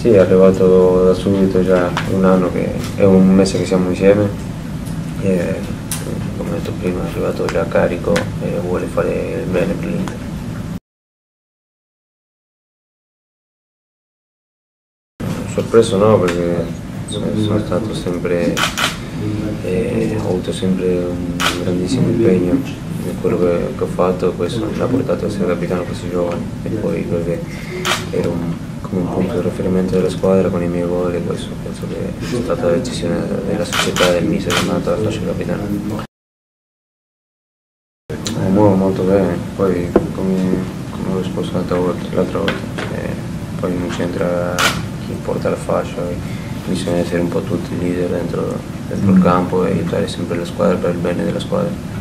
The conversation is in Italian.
Sì, è arrivato da subito, già un anno è un mese che siamo insieme e come ho detto prima è arrivato già carico e vuole fare il bene per l'Inter. Sorpreso no, perché sono stato sempre, ho avuto sempre un grandissimo impegno in quello che ho fatto e questo mi ha portato a essere capitano così giovane e poi perché ero come un punto di riferimento della squadra con i miei gol e questo penso che sia stata la decisione della società e del mister che mi ha dato la fascia capitano. Mi muovo molto bene, poi come ho risposto l'altra volta, poi non c'entra chi porta la fascia, bisogna essere un po' tutti leader dentro il campo e aiutare sempre la squadra per il bene della squadra.